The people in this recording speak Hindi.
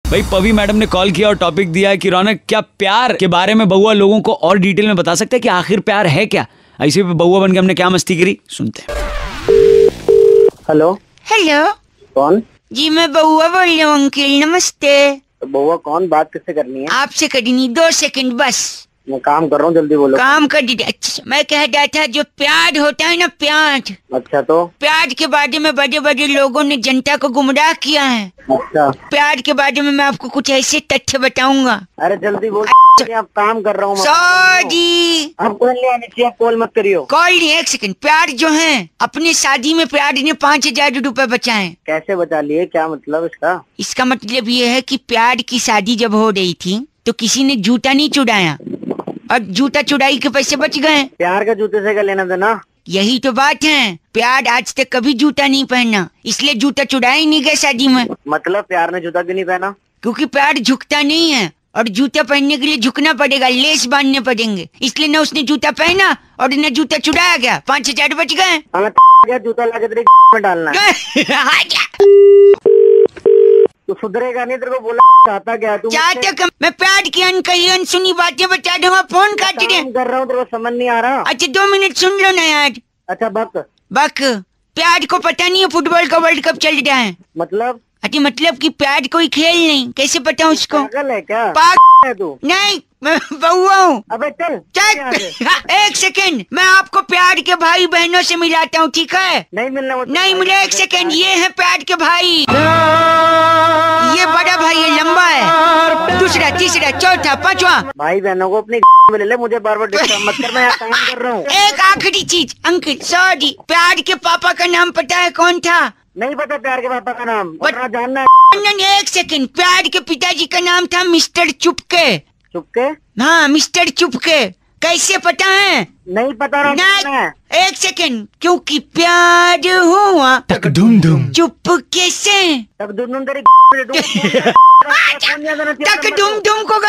भाई पवी मैडम ने कॉल किया और टॉपिक दिया है कि रौनक क्या प्यार के बारे में बउआ लोगों को और डिटेल में बता सकते हैं कि आखिर प्यार है क्या। ऐसे बउआ बन के हमने क्या मस्ती करी, सुनते हैं। हेलो हेलो कौन? जी मैं बउआ बोल रही हूँ अंकिल, नमस्ते। तो बउआ कौन? बात किससे करनी है? आपसे करनी 2 सेकंड बस। मैं काम कर रहा हूँ, जल्दी बोलो। काम कर दीजिए। अच्छा मैं कह रहा था जो प्यार होता है ना, प्यार। अच्छा तो प्यार के बारे में बड़े बड़े लोगों ने जनता को गुमराह किया है। अच्छा प्यार के बारे में मैं आपको कुछ ऐसे तथ्य बताऊंगा। अरे जल्दी बोल। आप काम कर रहा हूँ। सॉरी आप कॉल नहीं आनी चाहिए, कॉल मत करियो। कॉल नहीं, 1 सेकंड। प्यार जो है अपनी शादी में प्यार ने 5000 रुपए बचाए। कैसे बचा लिए? क्या मतलब इसका? इसका मतलब ये है कि प्यार की शादी जब हो रही थी तो किसी ने जूता नहीं चुराया और जूता चुराई के पैसे बच गए। प्यार के जूते से क्या लेना देना? यही तो बात है, प्यार आज तक कभी जूता नहीं पहना, इसलिए जूता चुराया ही नहीं गया शादी में। मतलब प्यार ने जूता क्यों नहीं पहना? क्योंकि प्यार झुकता नहीं है और जूता पहनने के लिए झुकना पड़ेगा, लेस बांधने पड़ेंगे, इसलिए न उसने जूता पहना और न जूता चुराया गया। 5000 बच गए। जूता ला के तेरे में डालना है। तू सुधरेगा नहीं, तेरे को बोला चाहता क्या तू? चाहता मैं प्यार की अनकही अनसुनी बातें बता दूंगा। फोन काट दे। कर रहा हूँ, तेरे को समझ नहीं आ रहा। अच्छा 2 मिनट सुन लो ना यार। अच्छा बक प्यार को पता नहीं है फुटबॉल का वर्ल्ड कप चल रहा है। मतलब? अच्छा मतलब कि प्यार कोई खेल नहीं, कैसे पता उसको? पागल है क्या? पागल है तू? नहीं मैं बउआ हूँ। अबे चल 1 सेकंड, मैं आपको प्यार के भाई बहनों से मिलाता हूँ, ठीक है? नहीं मिलना। नहीं मिले। 1 सेकंड, ये है प्यार के भाई। ये बड़ा भाई है, लंबा है, दूसरा तीसरा चौथा पांचवा। भाई बहनों को अपनी में ले ले, मुझे बार बार डिस्टर्ब मत कर, मैं यहाँ काम कर रहा हूँ। एक आखिरी चीज अंकल, सॉरी, प्यार के पापा का नाम पता है कौन था? नहीं पता प्यार के पापा का नाम? पता जानना है? 1 सेकंड, प्यार के पिताजी का नाम था मिस्टर चुपके। चुपके? हाँ मिस्टर चुपके। कैसे पता है? नहीं पता रहा। नहीं 1 सेकंड, क्योंकि प्यार हुआ तक धूम धूम चुपके से। तक धूम धूम तेरी तक धूम धूम को